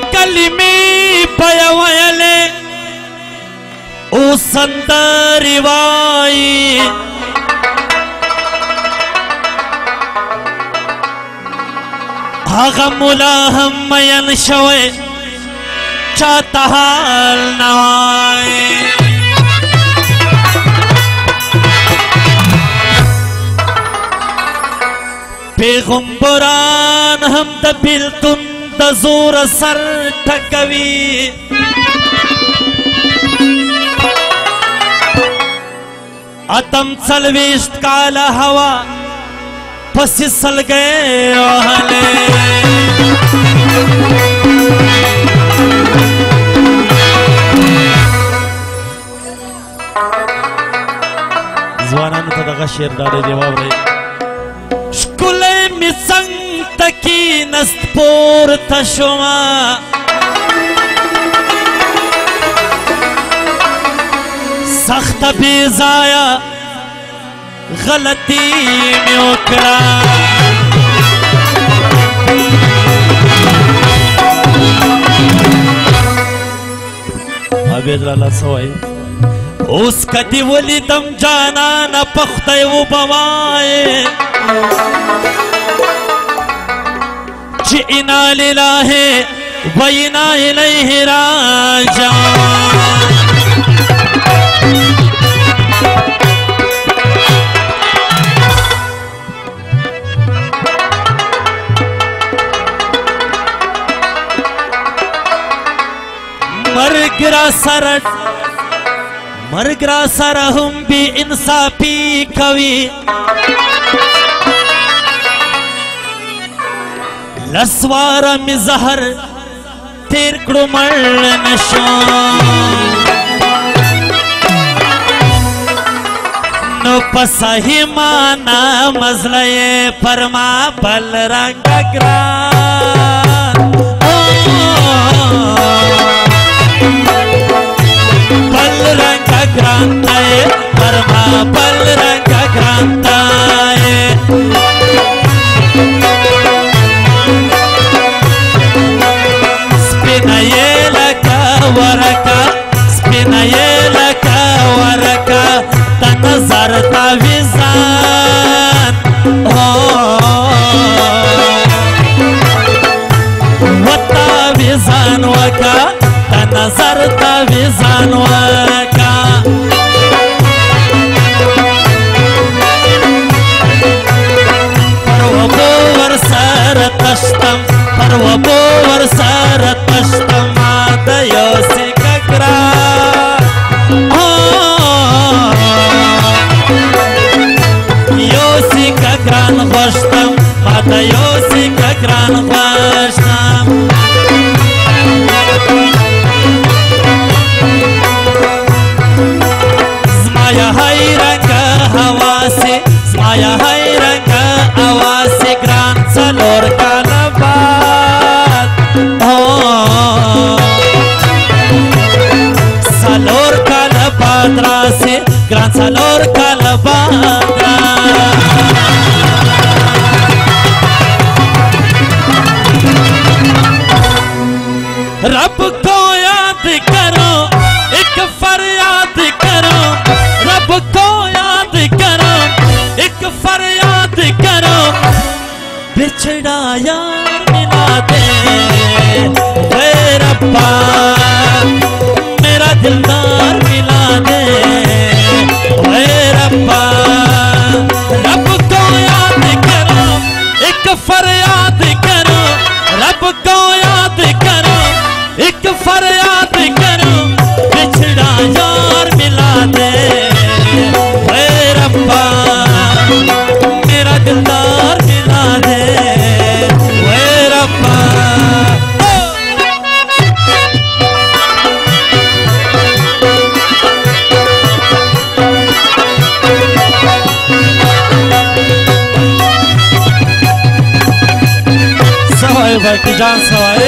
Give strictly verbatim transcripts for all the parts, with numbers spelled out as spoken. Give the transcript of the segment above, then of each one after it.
कलिमे पयवयले ओ संदरिवाई आगा मुला हम मयन शवे चाहता हाल नवाए पैगंबरान हम दबिल तुम दजूर सर ठकवी अतम सलविष्ट काला हवा पसिसल गए ओहले जवानान तो दगा शेर डाले जवाब रहे शुक्ले मिसंग तकी नस्तपोर तशुमा सख्त बेजाया गलती में उकड़ा अबेद लाला सवाई उसका दिवली दम जाना न पख्ते वो बवाए च इना लिलाहे व इना इलैहि राजिऊन मरगरा सरट मरगरा सरहुम भी इंसाफी कवि लसवारा मिजहर तेर क्रमल नो पसही माना मजलये फरमा पल रंग ग्रा पल रंग ग्रांताए फरमा पल रंग ग्रांताए स्पिनये लका वरका स्पिनये लका वरका तनजर ताविजान ओ वताविजान वका तनजर ताविजान वका परवबो वरसर तश्तम परवबो वरसर तश्तम आदयो से ककरा योसी ककरान वश्तम आदयो से ककरान वश्तम स्माया है रंग हवा से स्माया है रंग हवा से ग्रान सलोर का नबात हो सलोर का नबाद्रा से ग्रान सलोर का नबाद्रा रब को याद करो एक फरियाद करो रब को याद करो एक फरियाद करो बिछड़ा यार मिला दे वे रब्बा मेरा दिलदार मिला दे वे रब्बा रब को याद करो एक फरियाद करो रब को याद करो एक फरियाद करो बिछड़ा यार मिला दे वे रब्बा मेरा दिलदार मिला दे वे रब्बा सवाए भाई की जान सवाए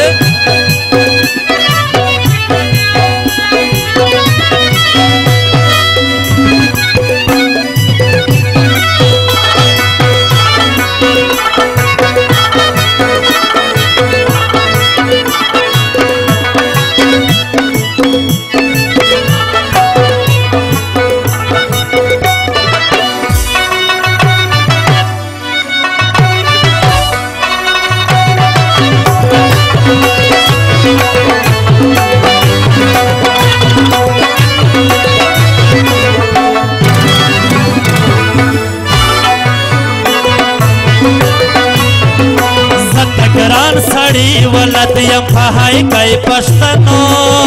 ګران سړی ولد یم په هایکۍ پښتنو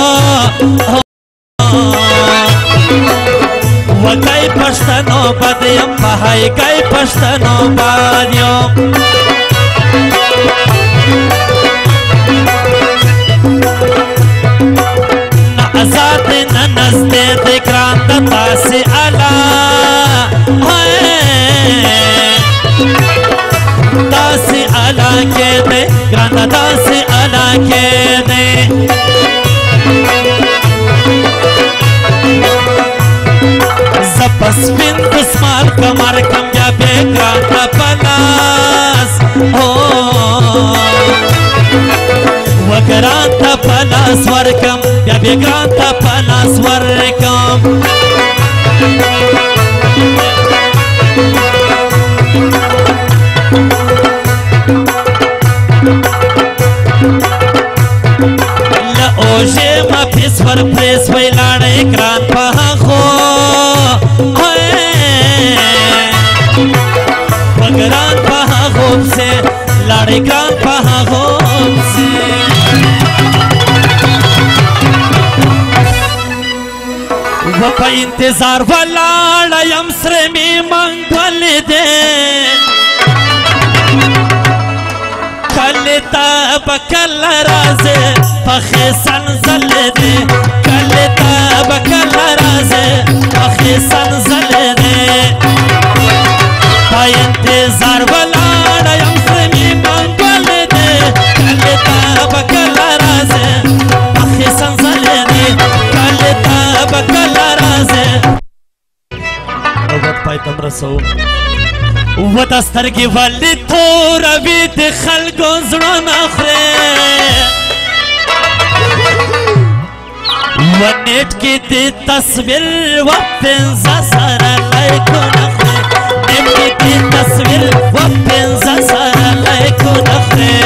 وکۍ پښتنو بد یم په هایکۍ پښتنو بد یم نه ازاد نه نزدې د ګران د تاسې الا داسې الا کې دی ګرانه داسې الا کې دی زه په سپین دسمال کمر کم بیا بې ګرانه په لاس و ګران ته په لاس ورکم بیا بې ګران ته په لاس ورکم اوژې ما پیس ور پریس وی لاړې ګران په هغو په ګران په هغو پسې لاړې ګران په هغو پسې و په انتظار ولاړه یم سره مې منګلې دی کله تا بکل رازه پخې سنزل دی کله تا بکل رازه پخې سنزل دی په انتظار ولاړه یم سمې منګل دی کله تا بکل رازه پخې سنزل دی کله تا بکل رازه نوبت پای ته رسو و د سترګې ولې توروي د خلکو زړونه خورې و نیټ کې د تصویر و پنځه سره لایکونه خورې نیټ کې د تصویر و پنځه سره لایکونه خورې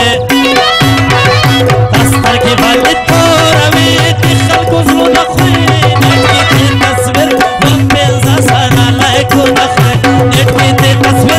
د سترګې ولې توروي د خلکو زړونه خورې نیټ کې د تصویر و پنځه سره لایکونه خورې نیټ کې د تصویر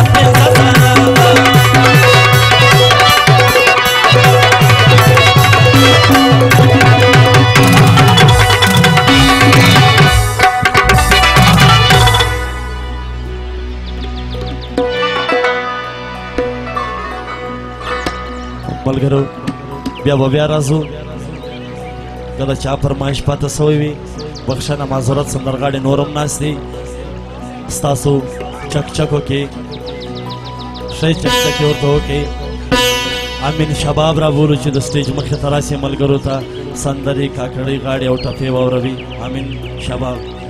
ملګرو بیا به بیا راځو کله چا فرمایش پاته سوی وي بخښنه معذرت سندرغاړي نورم ناست دي ستاسو چکچکو کې ښه چکچکې ورته وکړئ امین شباب را بولو چې د سټیج مخې ته راسي ملګرو ته سندرې کاکړۍ غاړې او ټپې واوروي امین شباب